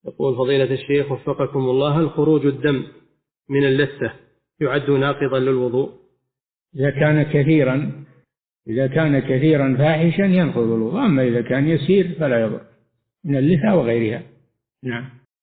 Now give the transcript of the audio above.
يقول فضيلة الشيخ وفقكم الله، هل خروج الدم من اللثة يعد ناقضا للوضوء؟ إذا كان كثيرا فاحشا ينقض الوضوء، أما إذا كان يسير فلا يضر، من اللثة وغيرها. نعم.